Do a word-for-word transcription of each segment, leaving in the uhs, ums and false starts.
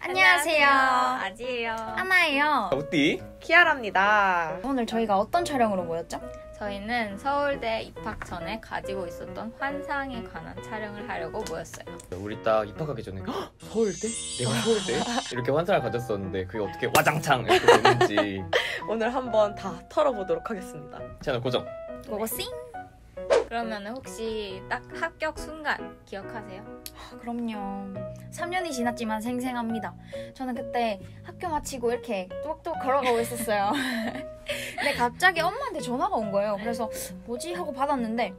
안녕하세요. 아지예요. 하나예요. 어띠? 키아라입니다. 오늘 저희가 어떤 촬영으로 모였죠? 저희는 서울대 입학 전에 가지고 있었던 환상에 관한 촬영을 하려고 모였어요. 우리 딱 입학하기 전에 헉, 서울대? 내가 서울대? 이렇게 환상을 가졌었는데 그게 어떻게 와장창 이렇게 됐는지 오늘 한번 다 털어보도록 하겠습니다. 채널 고정. 고고싱! 그러면 혹시 딱 합격 순간 기억하세요? 그럼요. 삼 년이 지났지만 생생합니다. 저는 그때 학교 마치고 이렇게 뚜벅뚜벅 걸어가고 있었어요. 근데 갑자기 엄마한테 전화가 온 거예요. 그래서 뭐지? 하고 받았는데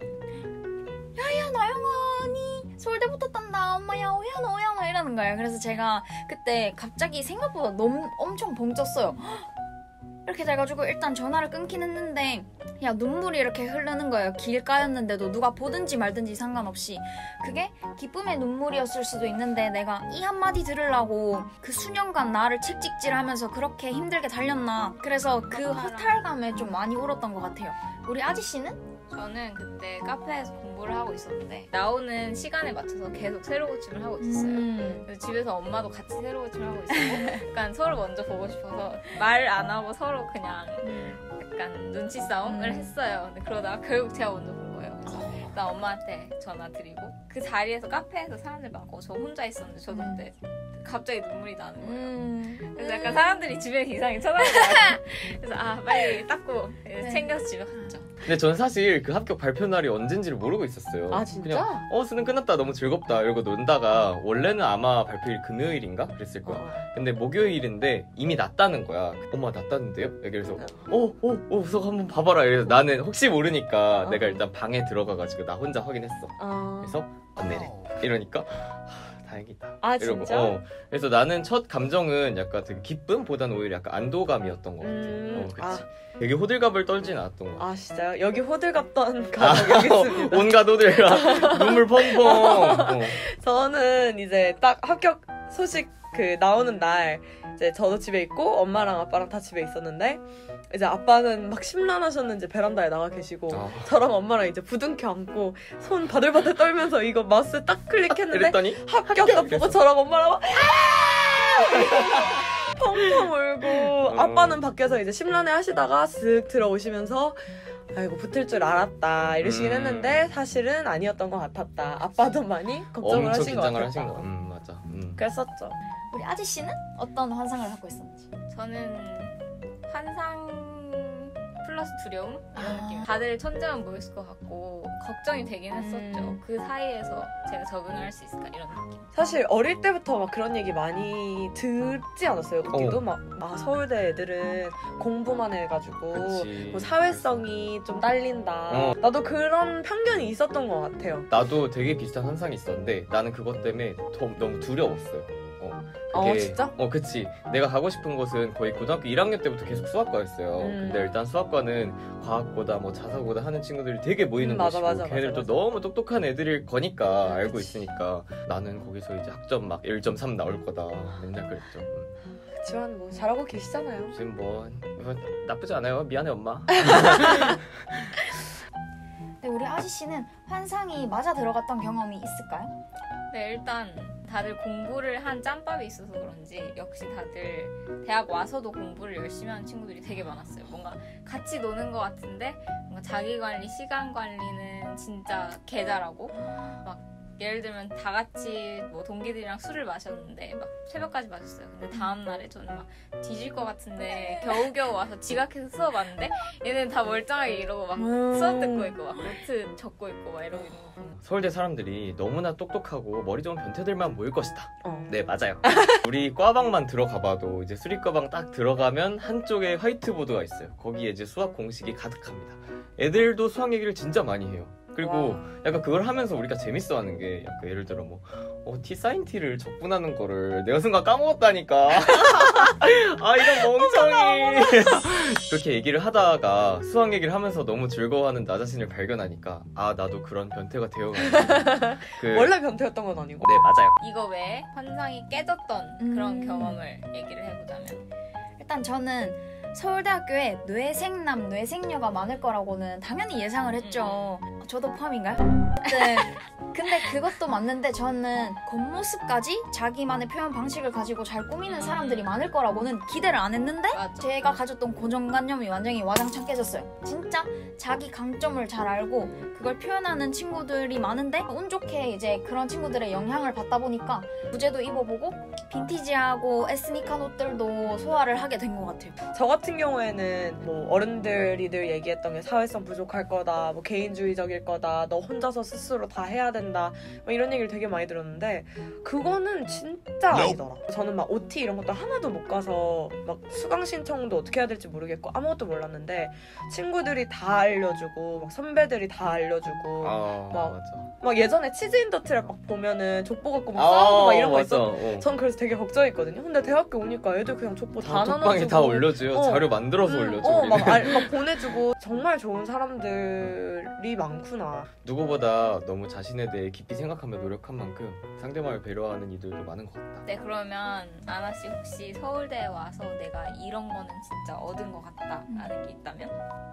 야야 나영아니 서울대 붙었단다. 엄마야 오야노 오야노 이러는 거예요. 그래서 제가 그때 갑자기 생각보다 너무 엄청 벙쪘어요. 이렇게 돼가지고 일단 전화를 끊긴 했는데 야 눈물이 이렇게 흐르는 거예요. 길가였는데도 누가 보든지 말든지 상관없이. 그게 기쁨의 눈물이었을 수도 있는데 내가 이 한마디 들으려고 그 수년간 나를 책찍질하면서 그렇게 힘들게 달렸나. 그래서 그 허탈감에 좀 많이 울었던 것 같아요. 우리 아지씨는? 저는 그때 카페에서 공부를 하고 있었는데 나오는 시간에 맞춰서 계속 세로 고침을 하고 있었어요. 음. 그래서 집에서 엄마도 같이 세로 고침을 하고 있었고 약간 서로 먼저 보고 싶어서 말 안 하고 서로 그냥 약간 눈치 싸움을 음. 했어요. 근데 그러다가 결국 제가 먼저 본 거예요. 그래서 일단 엄마한테 전화 드리고 그 자리에서 카페에서 사람들 많고 저 혼자 있었는데 저도 음. 그때 갑자기 눈물이 나는 거예요. 음. 그래서 약간 사람들이 주변에 이상하게 쳐다보더라고요. 그래서 아 빨리 닦고 네. 챙겨서 집에 갔죠. 근데 전 사실 그 합격 발표 날이 언젠지를 모르고 있었어요. 아, 진짜? 그냥 어 수능 끝났다 너무 즐겁다 이러고 놀다가 원래는 아마 발표일 금요일인가 그랬을 거야. 어. 근데 목요일인데 이미 났다는 거야. 엄마 났다는데요? 그래서 어어어 어, 어, 우석 한번 봐봐라. 이래서 나는 혹시 모르니까 어. 내가 일단 방에 들어가가지고 나 혼자 확인했어. 어. 그래서 안 내래. 이러니까 하, 다행이다. 아, 이러고, 진짜? 어. 그래서 나는 첫 감정은 약간 되게 기쁨보다는 오히려 약간 안도감이었던 것 같아. 음, 어, 그치. 아. 되게 호들갑을 떨진 않았던 것 같아. 아 진짜요? 여기 호들갑 던 가족 여기 있습니다. 온갖 호들갑, 눈물 펑펑. 어. 저는 이제 딱 합격 소식 그 나오는 날 이제 저도 집에 있고 엄마랑 아빠랑 다 집에 있었는데 이제 아빠는 막 심란하셨는지 베란다에 나가 계시고 아. 저랑 엄마랑 이제 부둥켜 안고 손 바들바들 떨면서 이거 마우스 딱 클릭했는데 이랬더니 합격 딱 보고 저랑 엄마랑 막 펑펑 울고 어. 아빠는 밖에서 이제 심란해 하시다가 쓱 들어오시면서 아이고 붙을 줄 알았다 이러시긴 음. 했는데 사실은 아니었던 것 같았다. 아빠도 많이 걱정을 엄청 하신 것 긴장을 같았다. 하신 거. 음 맞아. 음. 그랬었죠. 우리 아지씨는 어떤 환상을 갖고 있었는지? 저는 환상 플러스 두려움 이런 아. 느낌. 다들 천재만 보였을 것 같고 걱정이 되긴 했었죠. 음. 그 사이에서 제가 적응을 할 수 있을까 이런 느낌. 사실 어릴 때부터 막 그런 얘기 많이 듣지 않았어요? 그때도 어. 막 아, 서울대 애들은 공부만 해가지고 그치. 뭐 사회성이 좀 딸린다. 어. 나도 그런 편견이 있었던 것 같아요. 나도 되게 비슷한 환상이 있었는데 나는 그것 때문에 더, 너무 두려웠어요. 어, 어, 진짜? 어, 그치. 내가 가고 싶은 곳은 거의 고등학교 일 학년 때부터 계속 수학과였어요. 음. 근데 일단 수학과는 과학고다, 뭐 자사고다 하는 친구들이 되게 모이는 음, 맞아, 곳이고 맞아, 걔네들도 맞아, 맞아. 너무 똑똑한 애들일 거니까 음, 알고 그치. 있으니까 나는 거기서 이제 학점 막 일 점 삼 나올 거다. 맨날 그랬죠. 음. 그렇지만 뭐 잘하고 계시잖아요. 지금 뭐, 뭐 나쁘지 않아요. 미안해 엄마. 근데 우리 아지씨는 환상이 맞아 들어갔던 경험이 있을까요? 네, 일단 다들 공부를 한 짬밥이 있어서 그런지 역시 다들 대학 와서도 공부를 열심히 하는 친구들이 되게 많았어요. 뭔가 같이 노는 것 같은데 뭔가 자기 관리, 시간 관리는 진짜 개 잘하고 막 예를 들면 다 같이 뭐 동기들이랑 술을 마셨는데 막 새벽까지 마셨어요. 근데 다음 날에 저는 막 뒤질 것 같은데 겨우겨우 와서 지각해서 수업 왔는데 얘는 다 멀쩡하게 이러고 막 음. 수업 듣고 있고 막 노트 적고 있고 막 이러고 있는 거 보면 서울대 사람들이 너무나 똑똑하고 머리 좋은 변태들만 모일 것이다. 어. 네, 맞아요. 우리 과방만 들어가봐도 이제 수리과방 딱 들어가면 한쪽에 화이트보드가 있어요. 거기에 이제 수학 공식이 가득합니다. 애들도 수학 얘기를 진짜 많이 해요. 그리고 와. 약간 그걸 하면서 우리가 재밌어하는 게 약간 예를 들어 뭐 어, T 사인 T를 적분하는 거를 내가 순간 까먹었다니까. 아 이런 멍청이. 그렇게 얘기를 하다가 수학 얘기를 하면서 너무 즐거워하는 나 자신을 발견하니까 아 나도 그런 변태가 되어가는 그... 원래 변태였던 건 아니고. 네 맞아요. 이거 외에 환상이 깨졌던 그런 음. 경험을 얘기를 해보자면 일단 저는 서울대학교에 뇌생남, 뇌생녀가 많을 거라고는 당연히 예상을 했죠. 저도 포함인가요? 네. 근데 그것도 맞는데 저는 겉모습까지 자기만의 표현 방식을 가지고 잘 꾸미는 사람들이 많을 거라고는 기대를 안 했는데 맞아. 제가 가졌던 고정관념이 완전히 와장창 깨졌어요. 진짜 자기 강점을 잘 알고 그걸 표현하는 친구들이 많은데 운 좋게 이제 그런 친구들의 영향을 받다 보니까 부제도 입어보고 빈티지하고 에스닉한 옷들도 소화를 하게 된 것 같아요. 저 같은 경우에는 뭐 어른들이 늘 얘기했던 게 사회성 부족할 거다, 뭐 개인주의적일 거다, 너 혼자서 스스로 다 해야 된다, 뭐 이런 얘기를 되게 많이 들었는데 그거는 진짜 아니더라. 저는 막 오티 이런 것도 하나도 못 가서 막 수강 신청도 어떻게 해야 될지 모르겠고 아무것도 몰랐는데 친구들이 다 알려주고 막 선배들이 다 알려주고 아 막, 맞아. 막 예전에 치즈 인더 트랙 막 보면은 족보 갖고 막 아, 싸우고 막 이런 거 맞아. 있어. 어. 전 그래서 되게 걱정했거든요. 근데 대학교 오니까 애들 그냥 족보 다 나눠주고 톡방에 다 올려줘요. 어. 자료 만들어서 음, 올려줘. 어, 우리는. 막, 알, 막 보내주고 정말 좋은 사람들이 많구나. 누구보다 너무 자신에 대해 깊이 생각하며 노력한 만큼 상대방을 배려하는 이들도 많은 것 같다. 네, 그러면 아나 씨 혹시 서울대에 와서 내가 이런 거는 진짜 얻은 것 같다라는 게 있다면?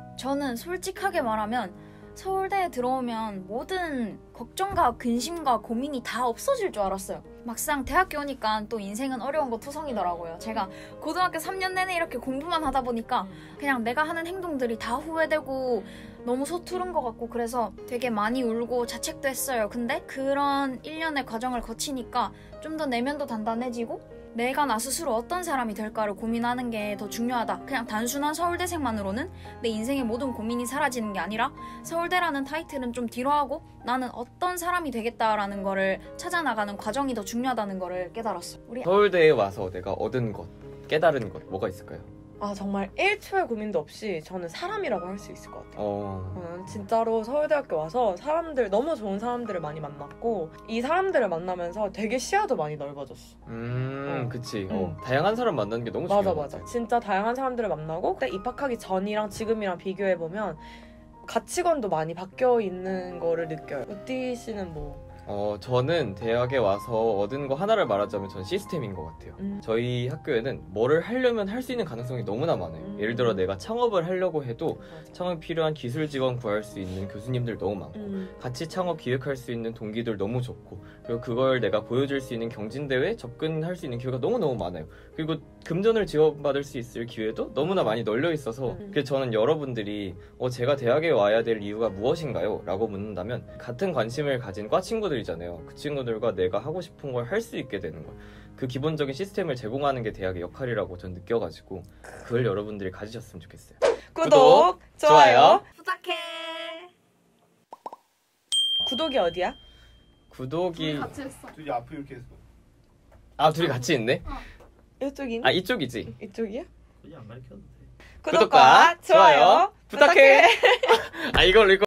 저는 솔직하게 말하면 서울대에 들어오면 모든 걱정과 근심과 고민이 다 없어질 줄 알았어요. 막상 대학교 오니까 또 인생은 어려운 거 투성이더라고요. 제가 고등학교 삼 년 내내 이렇게 공부만 하다 보니까 그냥 내가 하는 행동들이 다 후회되고 너무 서투른 것 같고 그래서 되게 많이 울고 자책도 했어요. 근데 그런 일 년의 과정을 거치니까 좀 더 내면도 단단해지고 내가 나 스스로 어떤 사람이 될까를 고민하는 게 더 중요하다. 그냥 단순한 서울대생만으로는 내 인생의 모든 고민이 사라지는 게 아니라 서울대라는 타이틀은 좀 뒤로 하고 나는 어떤 사람이 되겠다라는 거를 찾아나가는 과정이 더 중요하다는 거를 깨달았어. 우리 서울대에 와서 내가 얻은 것, 깨달은 것 뭐가 있을까요? 아 정말 일 초의 고민도 없이 저는 사람이라고 할 수 있을 것 같아요. 어... 저는 진짜로 서울대학교 와서 사람들 너무 좋은 사람들을 많이 만났고 이 사람들을 만나면서 되게 시야도 많이 넓어졌어. 음, 어. 그치. 응. 어, 다양한 사람 만나는 게 너무 맞아 중요한 맞아. 것 같아. 진짜 다양한 사람들을 만나고 그때 입학하기 전이랑 지금이랑 비교해 보면 가치관도 많이 바뀌어 있는 거를 느껴요. 우띠 씨는 뭐? 어, 저는 대학에 와서 얻은 거 하나를 말하자면 전 시스템인 것 같아요. 음. 저희 학교에는 뭐를 하려면 할 수 있는 가능성이 너무나 많아요. 음. 예를 들어 내가 창업을 하려고 해도 맞아. 창업 필요한 기술 지원 구할 수 있는 교수님들 너무 많고 음. 같이 창업 기획할 수 있는 동기들 너무 좋고 그리고 그걸 내가 보여줄 수 있는 경진대회 접근할 수 있는 기회가 너무너무 많아요. 그리고 금전을 지원받을 수 있을 기회도 너무나 많이 널려 있어서 음. 그래서 저는 여러분들이 어, 제가 대학에 와야 될 이유가 무엇인가요? 라고 묻는다면 같은 관심을 가진 과 친구들이잖아요. 그 친구들과 내가 하고 싶은 걸 할 수 있게 되는 거예요. 그 기본적인 시스템을 제공하는 게 대학의 역할이라고 전 느껴가지고 그걸 여러분들이 가지셨으면 좋겠어요. 구독, 좋아요. 부탁해. 구독이 어디야? 구독이 같이 했어. 둘이 앞으로 이렇게 해서 아 둘이 같이 있네? 이쪽이니? 아 이쪽이지? 이쪽이야? 그냥 안 가르쳐도 돼. 구독과 좋아요 부탁해. 부탁해. 아 이걸로 이거